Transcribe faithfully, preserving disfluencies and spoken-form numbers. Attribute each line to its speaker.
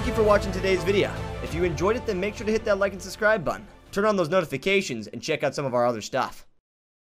Speaker 1: thank you for watching today's video. If you enjoyed it, then make sure to hit that like and subscribe button. Turn on those notifications and check out some of our other stuff.